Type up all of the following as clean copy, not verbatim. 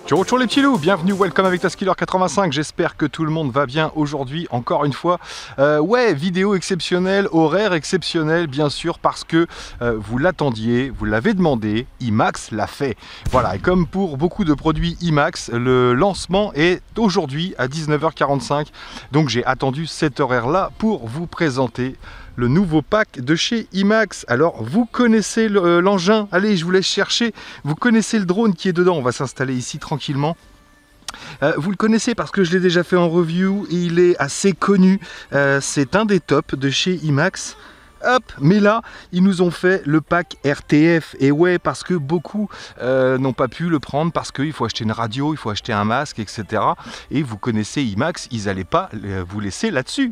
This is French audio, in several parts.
Ciao ciao les petits loups, bienvenue, welcome avec Taskiller85, j'espère que tout le monde va bien aujourd'hui, encore une fois. Ouais, vidéo exceptionnelle, horaire exceptionnel bien sûr parce que vous l'attendiez, vous l'avez demandé, IMAX l'a fait. Voilà, et comme pour beaucoup de produits IMAX, le lancement est aujourd'hui à 19h45, donc j'ai attendu cet horaire-là pour vous présenter le nouveau pack de chez IMAX. Alors vous connaissez l'engin, allez je vous laisse chercher, vous connaissez le drone qui est dedans, on va s'installer ici tranquillement. Vous le connaissez parce que je l'ai déjà fait en review, et il est assez connu, c'est un des tops de chez IMAX. Hop, mais là, ils nous ont fait le pack RTF, et ouais, parce que beaucoup n'ont pas pu le prendre, parce qu'il faut acheter une radio, il faut acheter un masque, etc. Et vous connaissez IMAX, ils n'allaient pas vous laisser là-dessus.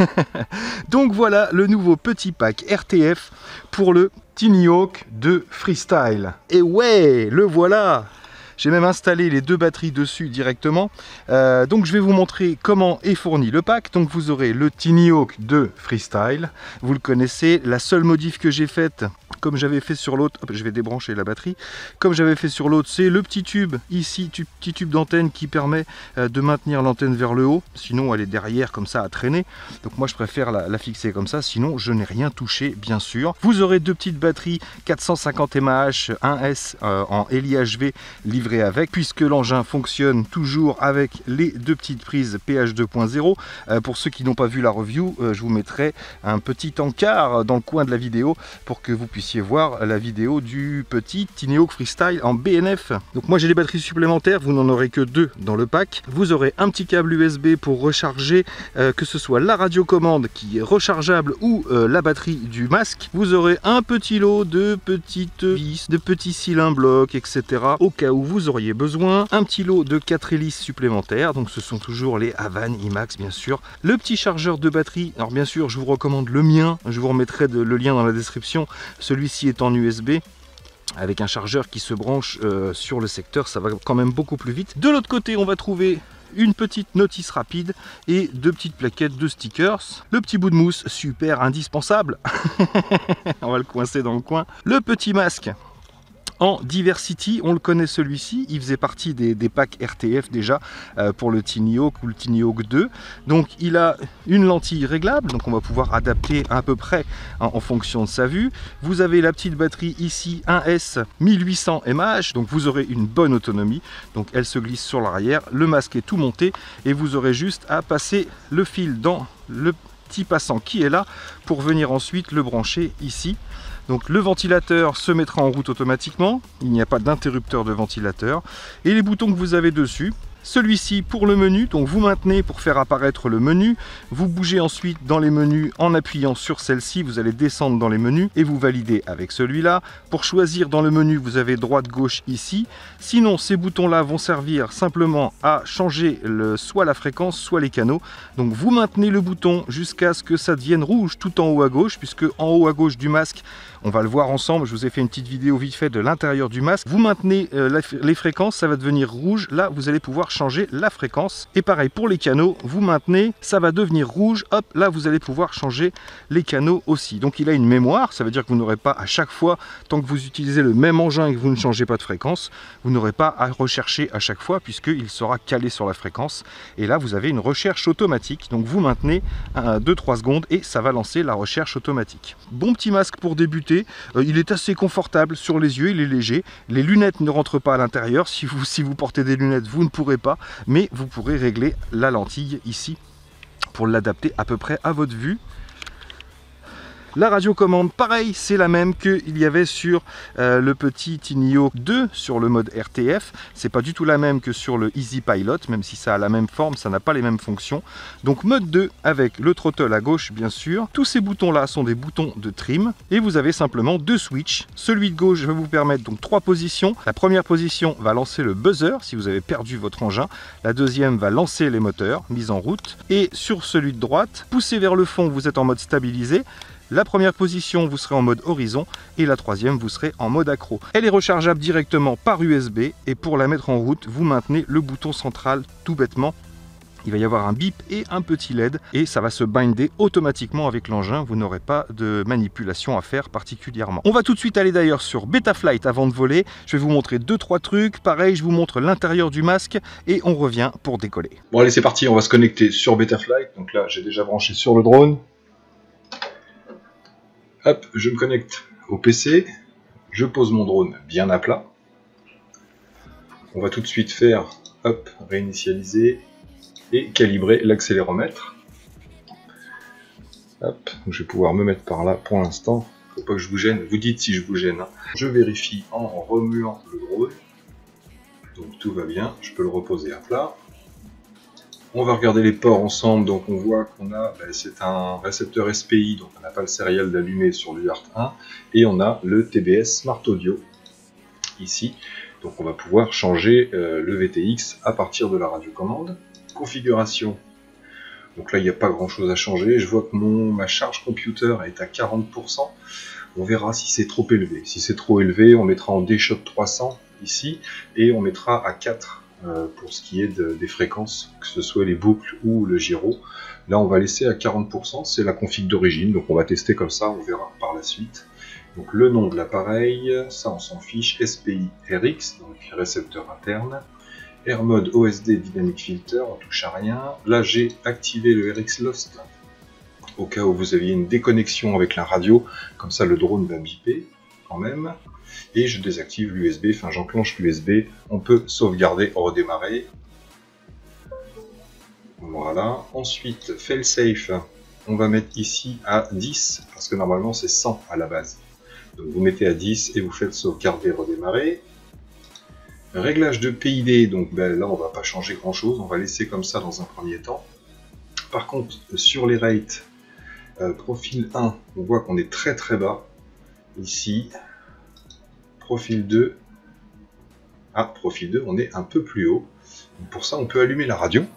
Donc voilà, le nouveau petit pack RTF pour le Tiny Hawk de Freestyle. Et ouais, le voilà! J'ai même installé les deux batteries dessus directement. Donc je vais vous montrer comment est fourni le pack. Donc vous aurez le Tiny Hawk de Freestyle. Vous le connaissez. La seule modif que j'ai faite, comme j'avais fait sur l'autre, je vais débrancher la batterie. Comme j'avais fait sur l'autre, c'est le petit tube ici, petit tube d'antenne qui permet de maintenir l'antenne vers le haut. Sinon elle est derrière comme ça à traîner. Donc moi je préfère la fixer comme ça. Sinon je n'ai rien touché bien sûr. Vous aurez deux petites batteries 450 mAh 1S en LIHV livrées avec, puisque l'engin fonctionne toujours avec les deux petites prises PH 2.0. Pour ceux qui n'ont pas vu la review, je vous mettrai un petit encart dans le coin de la vidéo pour que vous puissiez voir la vidéo du petit Tiny Hawk Freestyle en BNF. Donc moi j'ai des batteries supplémentaires, vous n'en aurez que deux dans le pack. Vous aurez un petit câble USB pour recharger, que ce soit la radiocommande qui est rechargeable ou la batterie du masque. Vous aurez un petit lot de petites vis, de petits cylindres blocs, etc. au cas où vous auriez besoin. Un petit lot de 4 hélices supplémentaires, donc ce sont toujours les Havan IMAX bien sûr. Le petit chargeur de batterie, alors bien sûr je vous recommande le mien, je vous remettrai le lien dans la description. Celui-ci est en USB avec un chargeur qui se branche sur le secteur, ça va quand même beaucoup plus vite. De l'autre côté on va trouver une petite notice rapide et deux petites plaquettes de stickers. Le petit bout de mousse, super indispensable. On va le coincer dans le coin. Le petit masque en Diversity, on le connaît celui-ci, il faisait partie des packs RTF déjà pour le Tiny Hawk ou le Tiny Hawk 2. Donc il a une lentille réglable, donc on va pouvoir adapter à peu près en fonction de sa vue. Vous avez la petite batterie ici, 1S 1800 mAh, donc vous aurez une bonne autonomie. Donc elle se glisse sur l'arrière, le masque est tout monté et vous aurez juste à passer le fil dans le petit passant qui est là pour venir ensuite le brancher ici. Donc le ventilateur se mettra en route automatiquement, il n'y a pas d'interrupteur de ventilateur. Et les boutons que vous avez dessus, celui-ci pour le menu, donc vous maintenez pour faire apparaître le menu, vous bougez ensuite dans les menus en appuyant sur celle-ci, vous allez descendre dans les menus et vous validez avec celui-là. Pour choisir dans le menu, vous avez droite-gauche ici. Sinon, ces boutons-là vont servir simplement à changer soit la fréquence, soit les canaux. Donc vous maintenez le bouton jusqu'à ce que ça devienne rouge tout en haut à gauche, puisque en haut à gauche du masque, on va le voir ensemble, je vous ai fait une petite vidéo vite fait de l'intérieur du masque. Vous maintenez les fréquences, ça va devenir rouge, là vous allez pouvoir changer la fréquence. Et pareil pour les canaux, vous maintenez, ça va devenir rouge, hop, là vous allez pouvoir changer les canaux aussi. Donc il a une mémoire, ça veut dire que vous n'aurez pas à chaque fois, tant que vous utilisez le même engin et que vous ne changez pas de fréquence, vous n'aurez pas à rechercher à chaque fois puisqu'il sera calé sur la fréquence. Et là vous avez une recherche automatique, donc vous maintenez 2-3 secondes et ça va lancer la recherche automatique. Bon petit masque pour débuter, il est assez confortable sur les yeux, il est léger. Les lunettes ne rentrent pas à l'intérieur, si vous portez des lunettes vous ne pourrez pas, mais vous pourrez régler la lentille ici pour l'adapter à peu près à votre vue. La radiocommande, pareil, c'est la même qu'il y avait sur le petit Tiny Hawk 2 sur le mode RTF. C'est pas du tout la même que sur le Easy Pilot, même si ça a la même forme, ça n'a pas les mêmes fonctions. Donc mode 2 avec le throttle à gauche, bien sûr. Tous ces boutons-là sont des boutons de trim et vous avez simplement deux switches. Celui de gauche va vous permettre donc 3 positions. La première position va lancer le buzzer si vous avez perdu votre engin. La deuxième va lancer les moteurs, mise en route. Et sur celui de droite, poussé vers le fond, vous êtes en mode stabilisé. La première position, vous serez en mode horizon et la troisième, vous serez en mode accro. Elle est rechargeable directement par USB et pour la mettre en route, vous maintenez le bouton central tout bêtement il va y avoir un bip et un petit LED et ça va se binder automatiquement avec l'engin. Vous n'aurez pas de manipulation à faire particulièrement. On va tout de suite aller d'ailleurs sur Betaflight avant de voler. Je vais vous montrer 2-3 trucs. Pareil, je vous montre l'intérieur du masque et on revient pour décoller. Bon allez, c'est parti, on va se connecter sur Betaflight. Donc là, j'ai déjà branché sur le drone. Hop, je me connecte au PC. Je pose mon drone bien à plat. On va tout de suite faire, hop, réinitialiser et calibrer l'accéléromètre. Hop, donc je vais pouvoir me mettre par là pour l'instant. Faut pas que je vous gêne. Vous dites si je vous gêne. Hein. Je vérifie en remuant le drone. Donc tout va bien. Je peux le reposer à plat. On va regarder les ports ensemble. Donc on voit qu'on a, c'est un récepteur SPI, donc on n'a pas le serial d'allumé sur l'UART 1. Et on a le TBS Smart Audio ici. Donc on va pouvoir changer le VTX à partir de la radiocommande. Configuration. Donc là il n'y a pas grand chose à changer. Je vois que ma charge computer est à 40%. On verra si c'est trop élevé. Si c'est trop élevé, on mettra en D-Shot 300 ici. Et on mettra à 4 pour ce qui est des fréquences, que ce soit les boucles ou le gyro. Là on va laisser à 40%. C'est la config d'origine. Donc on va tester comme ça. On verra par la suite. Donc le nom de l'appareil, ça on s'en fiche, SPI RX, donc récepteur interne. Air Mode OSD Dynamic Filter, on touche à rien. Là j'ai activé le RX Lost, au cas où vous aviez une déconnexion avec la radio, comme ça le drone va biper quand même. Et je désactive l'USB, enfin j'enclenche l'USB, on peut sauvegarder, redémarrer. Voilà, ensuite failsafe, on va mettre ici à 10, parce que normalement c'est 100 à la base. Donc vous mettez à 10 et vous faites sauvegarder, redémarrer. Réglage de PID, donc là on va pas changer grand chose, on va laisser comme ça dans un premier temps. Par contre sur les rates, profil 1, on voit qu'on est très très bas. Ici, profil 2, profil 2, on est un peu plus haut. Donc pour ça on peut allumer la radio.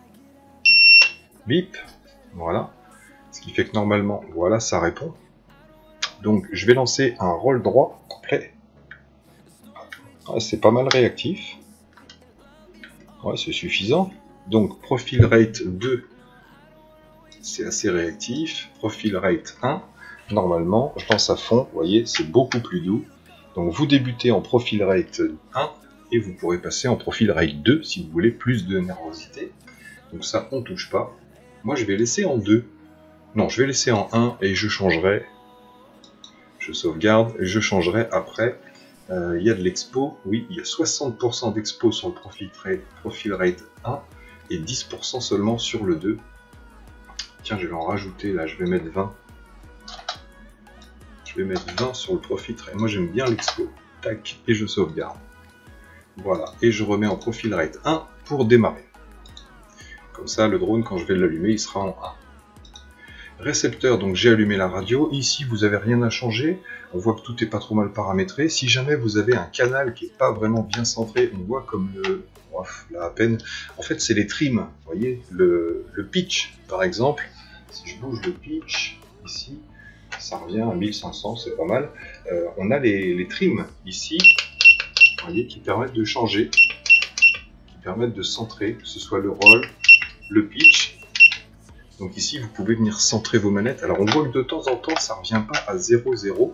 Bip, voilà. Ce qui fait que normalement, voilà, ça répond. Donc je vais lancer un roll droit complet. Ouais, c'est pas mal réactif. Ouais, c'est suffisant. Donc profil rate 2, c'est assez réactif. Profil rate 1, normalement, je lance à fond. Vous voyez, c'est beaucoup plus doux. Donc vous débutez en profil rate 1 et vous pourrez passer en profil rate 2 si vous voulez plus de nervosité. Donc ça, on touche pas. Moi, je vais laisser en 2. Non, je vais laisser en 1 et je changerai. Je sauvegarde, je changerai après. Il y a de l'expo, oui, il y a 60% d'expo sur le profil rate 1 et 10% seulement sur le 2. Tiens, je vais en rajouter là, je vais mettre 20. Je vais mettre 20 sur le profil rate. Moi j'aime bien l'expo. Tac, et je sauvegarde. Voilà, et je remets en profil rate 1 pour démarrer. Comme ça, le drone, quand je vais l'allumer, il sera en 1. Récepteur, donc j'ai allumé la radio. Ici, vous n'avez rien à changer. On voit que tout n'est pas trop mal paramétré. Si jamais vous avez un canal qui n'est pas vraiment bien centré, on voit comme là à peine. En fait, c'est les trims. Vous voyez, le pitch, par exemple. Si je bouge le pitch, ici, ça revient à 1500, c'est pas mal. On a les trims ici, vous voyez, qui permettent de changer, qui permettent de centrer, que ce soit le roll, le pitch. Donc ici, vous pouvez venir centrer vos manettes. Alors on voit que de temps en temps, ça ne revient pas à 0,0. Vous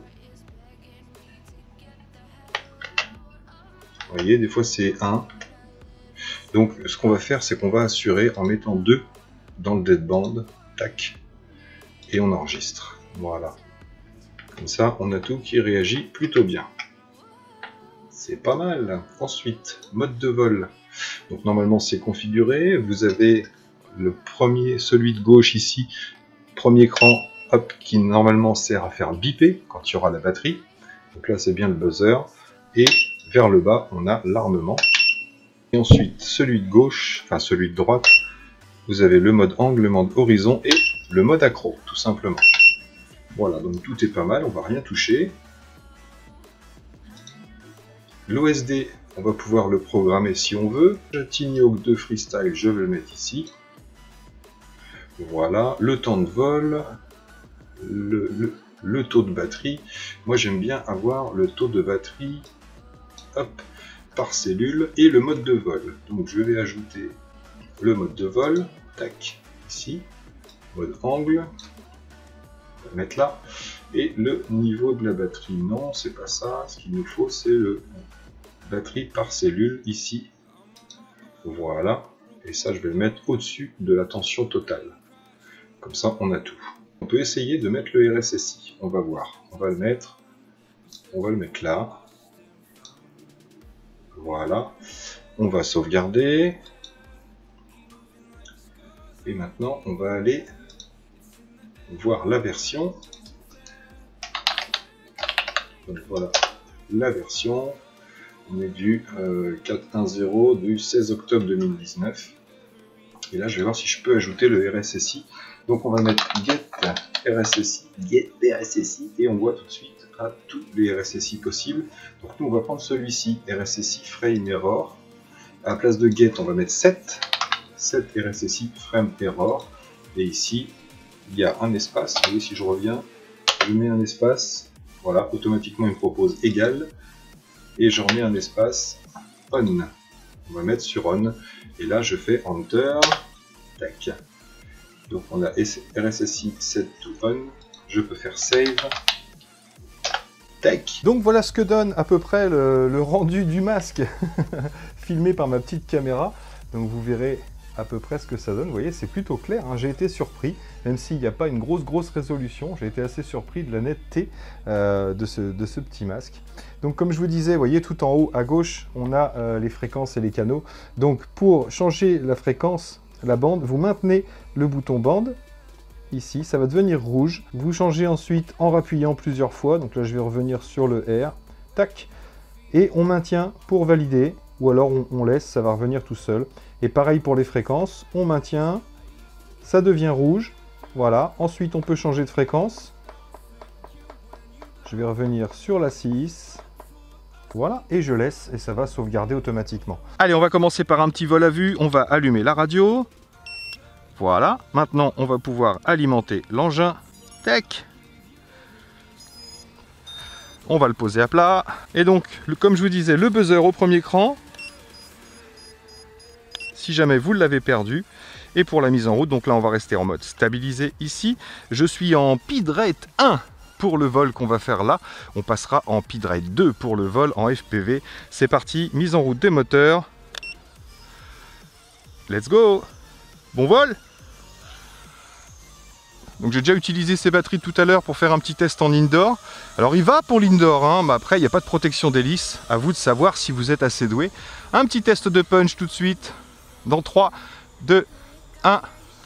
voyez, des fois c'est 1. Donc ce qu'on va faire, c'est qu'on va assurer en mettant 2 dans le deadband. Tac. Et on enregistre. Voilà. Comme ça, on a tout qui réagit plutôt bien. C'est pas mal. Ensuite, mode de vol. Donc normalement, c'est configuré. Vous avez le premier, celui de gauche ici, premier cran, hop, qui normalement sert à faire biper quand il y aura la batterie. Donc là, c'est bien le buzzer. Et vers le bas, on a l'armement. Et ensuite, celui de gauche, enfin celui de droite, vous avez le mode angle, le mode horizon et le mode accro, tout simplement. Voilà, donc tout est pas mal, on va rien toucher. L'OSD, on va pouvoir le programmer si on veut. Le Tiny Hawk 2 Freestyle, je vais le mettre ici. Voilà, le temps de vol, le taux de batterie. Moi j'aime bien avoir le taux de batterie, hop, par cellule et le mode de vol. Donc je vais ajouter le mode de vol, tac, ici, mode angle, on va le mettre là, et le niveau de la batterie. Non, c'est pas ça, ce qu'il nous faut c'est le batterie par cellule ici, voilà, et ça je vais le mettre au-dessus de la tension totale, comme ça on a tout. On peut essayer de mettre le RSSI, on va voir, on va le mettre là, voilà, on va sauvegarder, et maintenant on va aller voir la version. Donc voilà la version, on est du 4.1.0 du 16 octobre 2019, et là je vais voir si je peux ajouter le RSSI. Donc on va mettre get RSSI, et on voit tout de suite à tous les RSSI possibles. Donc nous on va prendre celui-ci, RSSI frame error. À la place de get on va mettre 7 RSSI frame error, et ici il y a un espace. Vous voyez, si je reviens, je mets un espace, voilà, automatiquement il me propose égal, et je remets un espace on. On va mettre sur on, et là je fais enter, tac. Donc on a RSSI set to on, je peux faire save, tac. Donc voilà ce que donne à peu près le rendu du masque filmé par ma petite caméra. Donc vous verrez à peu près ce que ça donne. Vous voyez, c'est plutôt clair, hein. J'ai été surpris, même s'il n'y a pas une grosse résolution, j'ai été assez surpris de la netteté de ce petit masque. Donc comme je vous disais, vous voyez tout en haut à gauche, on a les fréquences et les canaux. Donc pour changer la fréquence, la bande, vous maintenez le bouton bande, ici, ça va devenir rouge. Vous changez ensuite en rappuyant plusieurs fois, donc là je vais revenir sur le R, tac, et on maintient pour valider, ou alors on laisse, ça va revenir tout seul. Et pareil pour les fréquences, on maintient, ça devient rouge, voilà. Ensuite on peut changer de fréquence, je vais revenir sur la 6, voilà, et je laisse, et ça va sauvegarder automatiquement. Allez, on va commencer par un petit vol à vue, on va allumer la radio. Voilà, maintenant on va pouvoir alimenter l'engin. Tac. On va le poser à plat. Et donc, comme je vous disais, le buzzer au premier cran, si jamais vous l'avez perdu. Et pour la mise en route, donc là on va rester en mode stabilisé ici. Je suis en Speed Rate 1 pour le vol qu'on va faire là. On passera en Speed Rate 2 pour le vol en FPV. C'est parti, mise en route des moteurs. Let's go! Bon vol! Donc j'ai déjà utilisé ces batteries tout à l'heure pour faire un petit test en indoor. Alors il va pour l'indoor, hein, mais après il n'y a pas de protection d'hélice. À vous de savoir si vous êtes assez doué. Un petit test de punch tout de suite. Dans 3, 2, 1.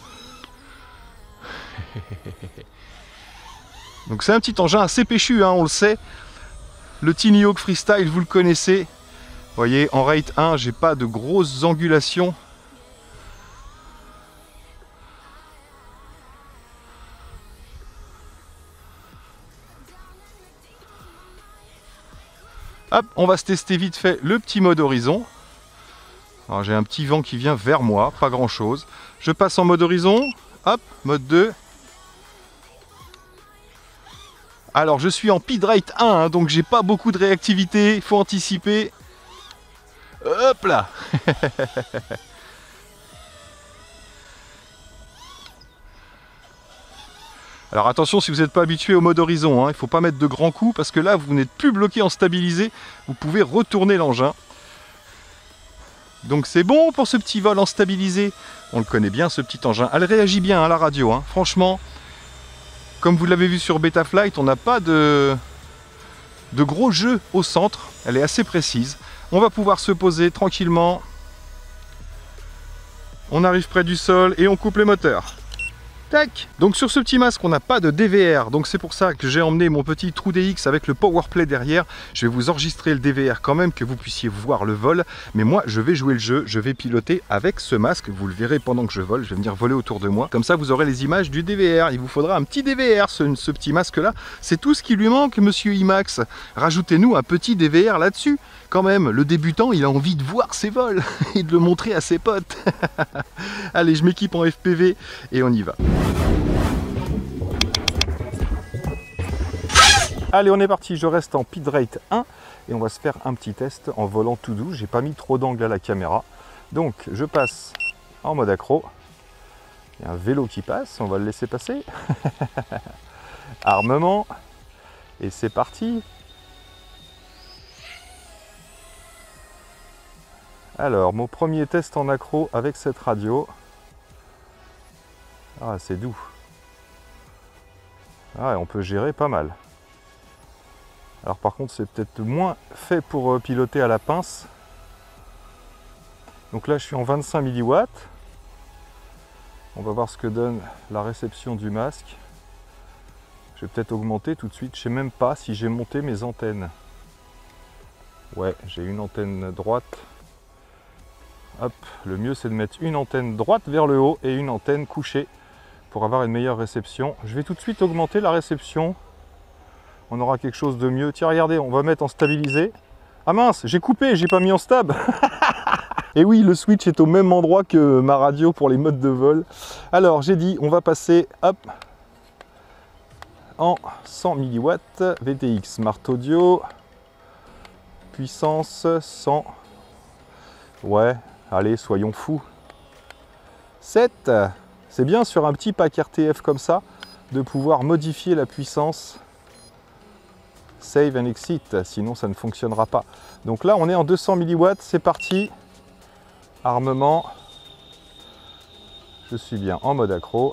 Donc c'est un petit engin assez péchu, hein, on le sait. Le Tiny Hawk Freestyle, vous le connaissez. Vous voyez, en rate 1, j'ai pas de grosses angulations. Hop, on va se tester vite fait le petit mode horizon. Alors j'ai un petit vent qui vient vers moi, pas grand chose. Je passe en mode horizon, hop, mode 2. Alors je suis en Speed Rate 1, hein, donc j'ai pas beaucoup de réactivité, il faut anticiper. Hop là. Alors attention, si vous n'êtes pas habitué au mode horizon, hein, il ne faut pas mettre de grands coups parce que là vous n'êtes plus bloqué en stabilisé, vous pouvez retourner l'engin. Donc c'est bon pour ce petit vol en stabilisé. On le connaît bien ce petit engin. Elle réagit bien à la radio, hein. Franchement, comme vous l'avez vu sur Betaflight, on n'a pas de gros jeu au centre. Elle est assez précise. On va pouvoir se poser tranquillement. On arrive près du sol et on coupe les moteurs. Tac. Donc sur ce petit masque on n'a pas de DVR, donc c'est pour ça que j'ai emmené mon petit trou DX avec le Powerplay derrière. Je vais vous enregistrer le DVR quand même, que vous puissiez voir le vol, mais moi je vais jouer le jeu, je vais piloter avec ce masque, vous le verrez pendant que je vole, je vais venir voler autour de moi, comme ça vous aurez les images du DVR. Il vous faudra un petit DVR, ce petit masque là, c'est tout ce qui lui manque monsieur IMAX. Rajoutez-nous un petit DVR là-dessus, quand même, le débutant il a envie de voir ses vols et de le montrer à ses potes. Allez, je m'équipe en FPV et on y va. Allez, on est parti, je reste en Speed Rate 1 et on va se faire un petit test en volant tout doux. J'ai pas mis trop d'angle à la caméra. Donc je passe en mode accro. Il y a un vélo qui passe, on va le laisser passer. Armement. Et c'est parti. Alors, mon premier test en accro avec cette radio. Ah, c'est doux. Ah, on peut gérer pas mal. Alors par contre, c'est peut-être moins fait pour piloter à la pince. Donc là, je suis en 25 mW. On va voir ce que donne la réception du masque. Je vais peut-être augmenter tout de suite. Je ne sais même pas si j'ai monté mes antennes. Ouais, j'ai une antenne droite. Hop, le mieux c'est de mettre une antenne droite vers le haut et une antenne couchée pour avoir une meilleure réception. Je vais tout de suite augmenter la réception. On aura quelque chose de mieux. Tiens, regardez, on va mettre en stabilisé. Ah mince, j'ai coupé, j'ai pas mis en stab. Et oui, le switch est au même endroit que ma radio pour les modes de vol. Alors, j'ai dit, on va passer, hop, en 100 mW, VTX Smart Audio, puissance 100. Ouais, allez, soyons fous. 7, c'est bien sur un petit pack RTF comme ça, de pouvoir modifier la puissance. Save and exit, sinon ça ne fonctionnera pas. Donc là, on est en 200 mW, c'est parti. Armement. Je suis bien en mode accro.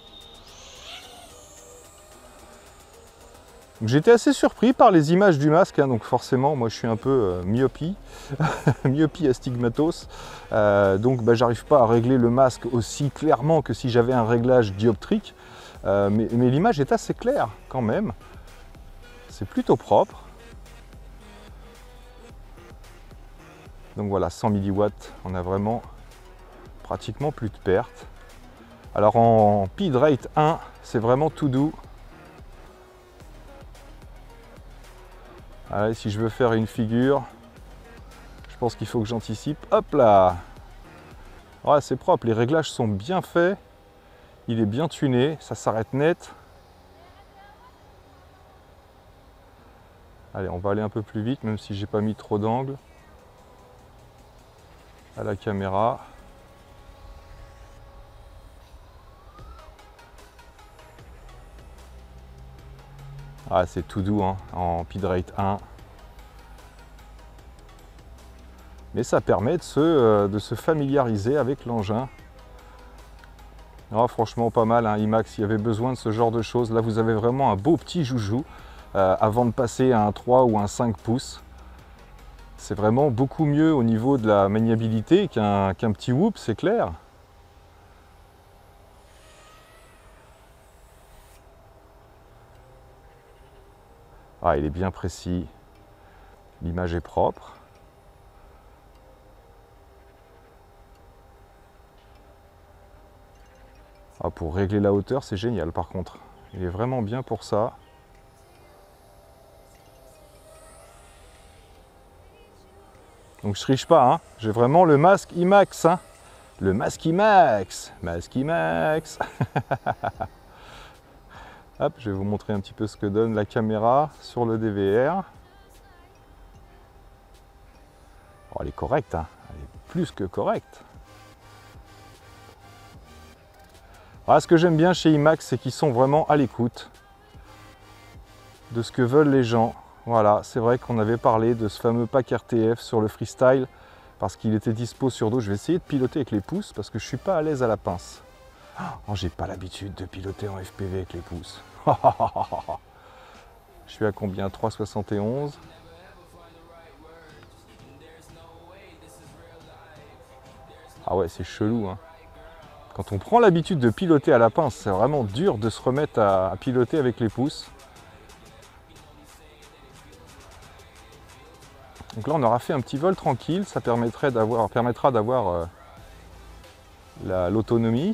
J'étais assez surpris par les images du masque, hein, donc forcément, moi je suis un peu myopie, myopie astigmatos, donc j'arrive pas à régler le masque aussi clairement que si j'avais un réglage dioptrique, mais l'image est assez claire quand même. C'est plutôt propre. Donc voilà, 100 mW, on a vraiment pratiquement plus de pertes. Alors en PID rate 1, c'est vraiment tout doux. Allez, si je veux faire une figure, je pense qu'il faut que j'anticipe. Hop là! Ouais, c'est propre, les réglages sont bien faits. Il est bien tuné, ça s'arrête net. Allez, on va aller un peu plus vite, même si j'ai pas mis trop d'angle à la caméra. Ah, c'est tout doux hein, en PID rate 1. Mais ça permet de se familiariser avec l'engin. Ah, franchement, pas mal, hein, IMAX, il y avait besoin de ce genre de choses. Là, vous avez vraiment un beau petit joujou avant de passer à un 3 ou un 5 pouces. C'est vraiment beaucoup mieux au niveau de la maniabilité qu'un petit Whoop, c'est clair. Ah, il est bien précis. L'image est propre. Ah, pour régler la hauteur, c'est génial par contre. Il est vraiment bien pour ça. Donc je triche pas, hein. J'ai vraiment le masque IMAX. Hein. Le masque IMAX. Masque IMAX. Hop, je vais vous montrer un petit peu ce que donne la caméra sur le DVR. Oh, elle est correcte, hein. Elle est plus que correcte. Alors, ce que j'aime bien chez IMAX, c'est qu'ils sont vraiment à l'écoute de ce que veulent les gens. Voilà, c'est vrai qu'on avait parlé de ce fameux pack RTF sur le freestyle parce qu'il était dispo sur dos. Je vais essayer de piloter avec les pouces parce que je ne suis pas à l'aise à la pince. Oh, j'ai pas l'habitude de piloter en FPV avec les pouces. Je suis à combien? 3,71. Ah ouais, c'est chelou, hein. Quand on prend l'habitude de piloter à la pince, c'est vraiment dur de se remettre à piloter avec les pouces. Donc là, on aura fait un petit vol tranquille, ça permettra d'avoir l'autonomie.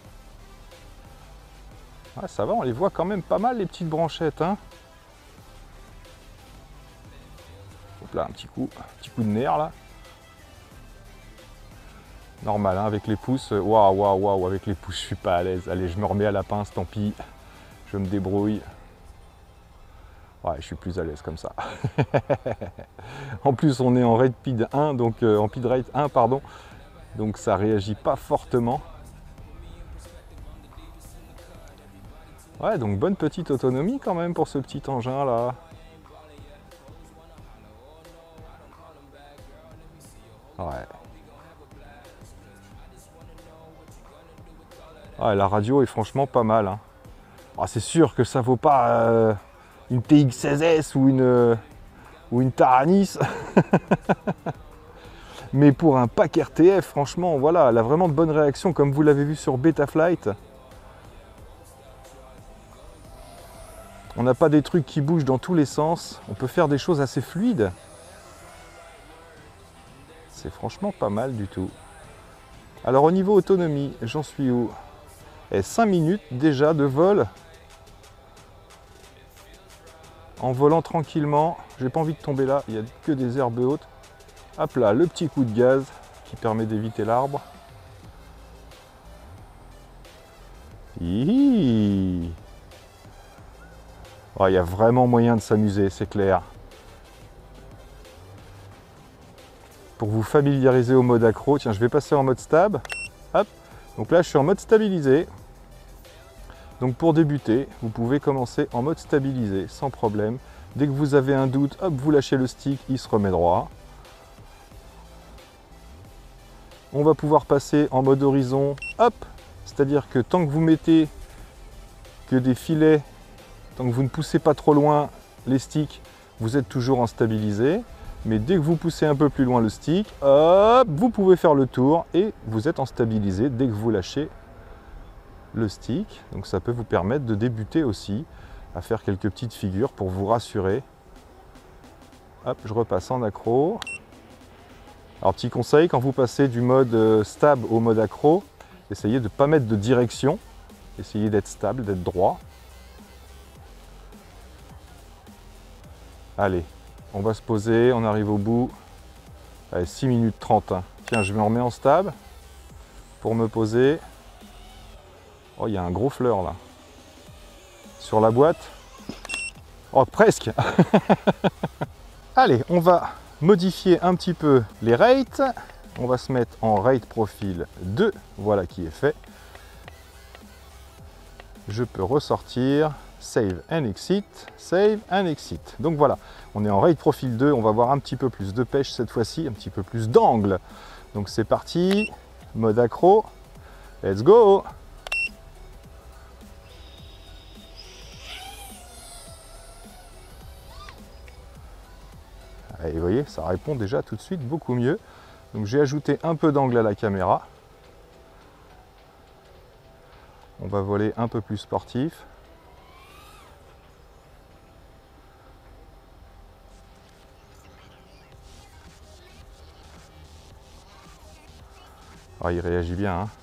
Ah, ça va, on les voit quand même pas mal, les petites branchettes. Hein. Hop là, un petit coup de nerf là. Normal, hein, avec les pouces, waouh, avec les pouces, je suis pas à l'aise. Allez, je me remets à la pince, tant pis, je me débrouille. Ouais, je suis plus à l'aise comme ça. En plus, on est en rate PID 1, donc en PID rate 1, pardon. donc ça réagit pas fortement. Ouais, donc bonne petite autonomie quand même pour ce petit engin là. Ouais. Ouais, la radio est franchement pas mal, hein. Ah, c'est sûr que ça vaut pas une TX16S ou une Taranis. Mais pour un pack RTF, franchement, voilà, elle a vraiment de bonnes réactions, comme vous l'avez vu sur Betaflight. On n'a pas des trucs qui bougent dans tous les sens. On peut faire des choses assez fluides. C'est franchement pas mal du tout. Alors au niveau autonomie, j'en suis où? 5 minutes déjà de vol. En volant tranquillement. J'ai pas envie de tomber là, il n'y a que des herbes hautes. Hop là, le petit coup de gaz qui permet d'éviter l'arbre. Il y a vraiment moyen de s'amuser, c'est clair. Pour vous familiariser au mode accro, tiens, je vais passer en mode stab. Hop, donc là je suis en mode stabilisé. Donc pour débuter, vous pouvez commencer en mode stabilisé, sans problème. Dès que vous avez un doute, hop, vous lâchez le stick, il se remet droit. On va pouvoir passer en mode horizon, hop, c'est-à-dire que tant que vous mettez que des filets, tant que vous ne poussez pas trop loin les sticks, vous êtes toujours en stabilisé. Mais dès que vous poussez un peu plus loin le stick, hop, vous pouvez faire le tour et vous êtes en stabilisé dès que vous lâchez le stick. Donc ça peut vous permettre de débuter aussi à faire quelques petites figures pour vous rassurer. Hop, je repasse en accro. Alors petit conseil, quand vous passez du mode stab au mode accro, essayez de ne pas mettre de direction, essayez d'être stable, d'être droit. Allez, on va se poser, on arrive au bout. Allez, 6 minutes 30. Hein. Tiens, je me remets en stab pour me poser. Oh, il y a un gros fleur là. Sur la boîte. Oh, presque. Allez, on va modifier un petit peu les rates. On va se mettre en rate profil 2. Voilà qui est fait. Je peux ressortir. Save and exit, save and exit. Donc voilà, on est en rate profil 2, on va avoir un petit peu plus de pêche cette fois-ci, un petit peu plus d'angle. Donc c'est parti, mode accro, let's go! Et vous voyez, ça répond déjà tout de suite beaucoup mieux. Donc j'ai ajouté un peu d'angle à la caméra. On va voler un peu plus sportif. Ah, il réagit bien. Hein.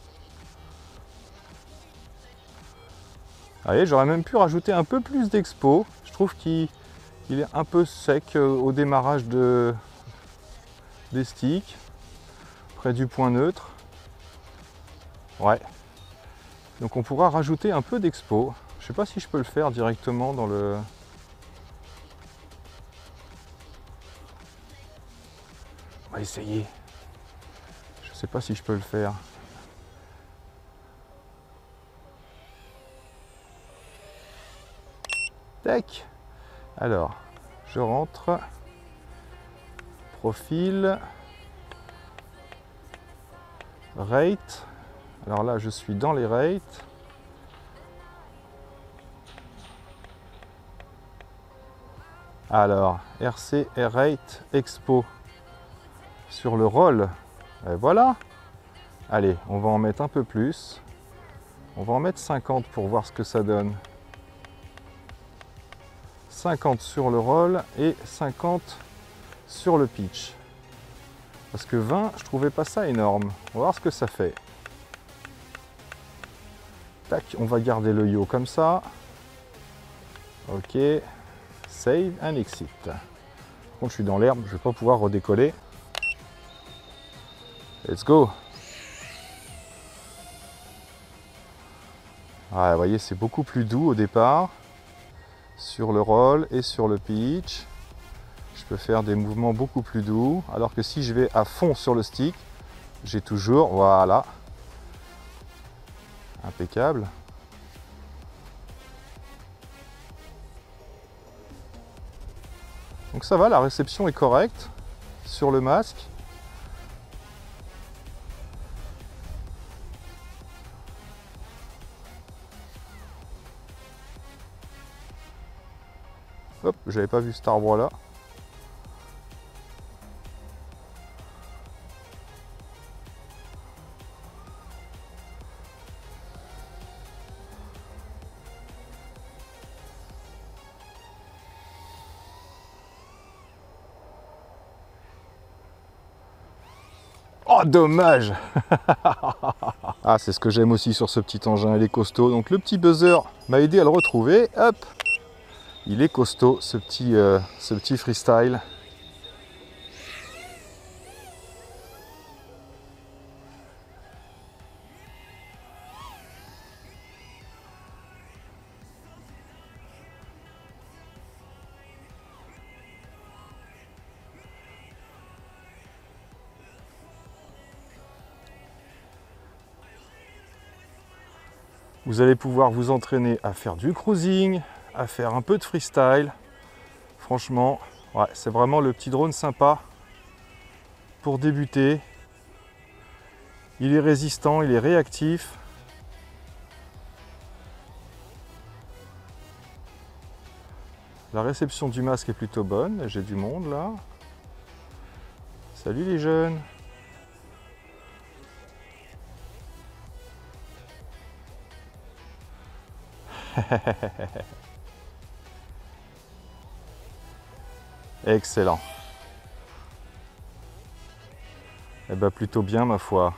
Vous voyez, j'aurais même pu rajouter un peu plus d'expo. Je trouve qu'il est un peu sec au démarrage des sticks, près du point neutre. Ouais. Donc on pourra rajouter un peu d'expo. Je ne sais pas si je peux le faire directement dans le... On va essayer. Je ne sais pas si je peux le faire. Tac. Alors, je rentre. Profil. Rate. Alors là, je suis dans les rates. Alors, RC Rate Expo sur le roll. Et voilà. Allez, on va en mettre un peu plus. On va en mettre 50 pour voir ce que ça donne. 50 sur le roll et 50 sur le pitch. Parce que 20, je trouvais pas ça énorme. On va voir ce que ça fait. Tac, on va garder le yaw comme ça. Ok. Save and exit. Par contre, je suis dans l'herbe, je vais pas pouvoir redécoller. Let's go. Ah, vous voyez, c'est beaucoup plus doux au départ. Sur le roll et sur le pitch. Je peux faire des mouvements beaucoup plus doux. Alors que si je vais à fond sur le stick, J'ai toujours, voilà. Impeccable. Donc ça va, la réception est correcte sur le masque. Hop, j'avais pas vu cet arbre là. Oh, dommage. Ah, c'est ce que j'aime aussi sur ce petit engin, il est costaud. Donc le petit buzzer m'a aidé à le retrouver. Hop, il est costaud, ce petit freestyle. Vous allez pouvoir vous entraîner à faire du cruising, à faire un peu de freestyle. Franchement, ouais, c'est vraiment le petit drone sympa pour débuter. Il est résistant, il est réactif. La réception du masque est plutôt bonne. J'ai du monde là. Salut les jeunes. Excellent. Eh bien plutôt bien ma foi.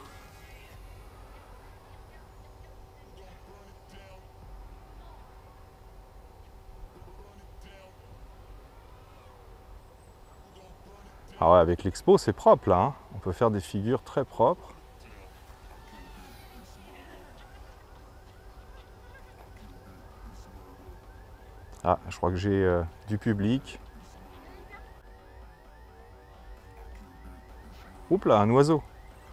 Ah ouais, avec l'expo c'est propre là, hein. On peut faire des figures très propres. Ah, je crois que j'ai du public. Oups là, un oiseau.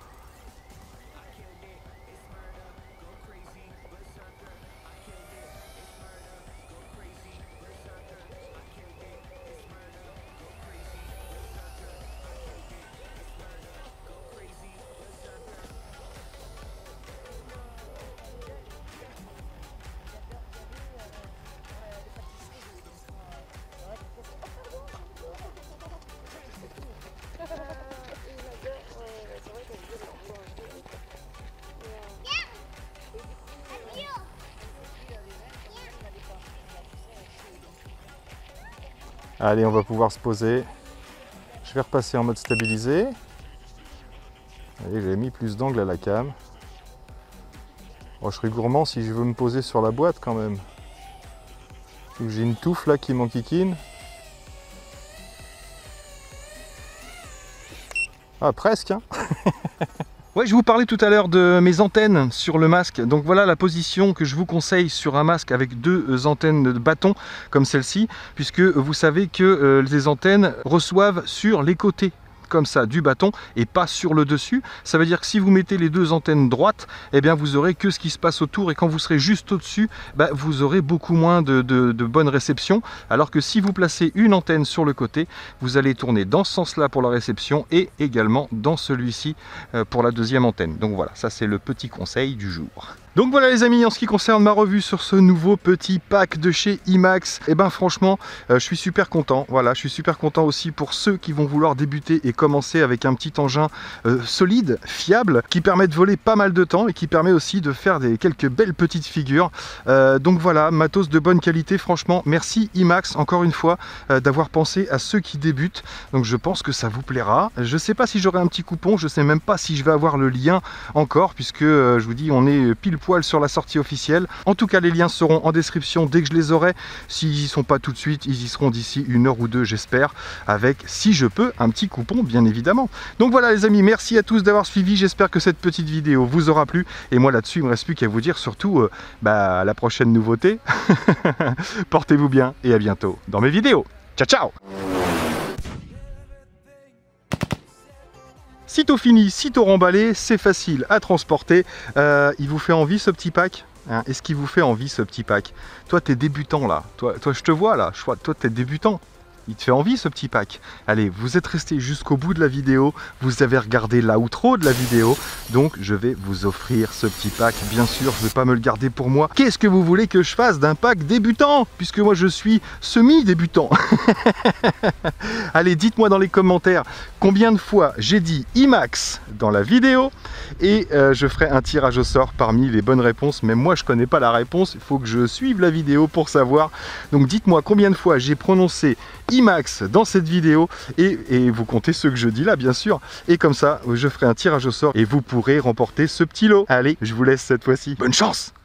Allez, on va pouvoir se poser. Je vais repasser en mode stabilisé. Allez, j'ai mis plus d'angle à la cam. Oh, je serais gourmand si je veux me poser sur la boîte quand même. J'ai une touffe là qui m'enquiquine. Ah, presque, hein. Ouais, je vous parlais tout à l'heure de mes antennes sur le masque. Donc voilà la position que je vous conseille sur un masque avec deux antennes de bâton comme celle-ci, puisque vous savez que les antennes reçoivent sur les côtés comme ça du bâton et pas sur le dessus. Ça veut dire que si vous mettez les deux antennes droites, eh bien vous aurez que ce qui se passe autour, et quand vous serez juste au-dessus, bah, vous aurez beaucoup moins de bonne réception, alors que si vous placez une antenne sur le côté, vous allez tourner dans ce sens-là pour la réception et également dans celui-ci pour la deuxième antenne. Donc voilà, ça c'est le petit conseil du jour. Donc voilà les amis, en ce qui concerne ma revue sur ce nouveau petit pack de chez IMAX, et ben franchement, je suis super content. Voilà, je suis super content aussi pour ceux qui vont vouloir débuter et commencer avec un petit engin solide, fiable, qui permet de voler pas mal de temps et qui permet aussi de faire quelques belles petites figures. Donc voilà, matos de bonne qualité, franchement, merci IMAX encore une fois d'avoir pensé à ceux qui débutent. Donc je pense que ça vous plaira. Je sais pas si j'aurai un petit coupon, je sais même pas si je vais avoir le lien encore, puisque je vous dis, on est pile poil sur la sortie officielle. En tout cas, les liens seront en description dès que je les aurai. S'ils y sont pas tout de suite, ils y seront d'ici 1 heure ou 2, j'espère, avec, si je peux, un petit coupon, bien évidemment. Donc voilà les amis, merci à tous d'avoir suivi. J'espère que cette petite vidéo vous aura plu. Et moi là-dessus, il me reste plus qu'à vous dire surtout la prochaine nouveauté. Portez-vous bien et à bientôt dans mes vidéos. Ciao, ciao! Sitôt fini, sitôt remballé, c'est facile à transporter. Il vous fait envie ce petit pack? Hein, est-ce qu'il vous fait envie ce petit pack? Toi, t'es débutant là. Toi, je te vois là. Toi, t'es débutant. Il te fait envie ce petit pack. Allez, vous êtes resté jusqu'au bout de la vidéo. Vous avez regardé l'outro de la vidéo. Donc, je vais vous offrir ce petit pack. Bien sûr, je ne vais pas me le garder pour moi. Qu'est-ce que vous voulez que je fasse d'un pack débutant? Puisque moi, je suis semi-débutant. Allez, dites-moi dans les commentaires combien de fois j'ai dit IMAX dans la vidéo. Et je ferai un tirage au sort parmi les bonnes réponses. Mais moi, je ne connais pas la réponse. Il faut que je suive la vidéo pour savoir. Donc, dites-moi combien de fois j'ai prononcé IMAX dans cette vidéo et vous comptez ceux que je dis là bien sûr, et comme ça je ferai un tirage au sort et vous pourrez remporter ce petit lot. Allez, je vous laisse cette fois-ci, bonne chance.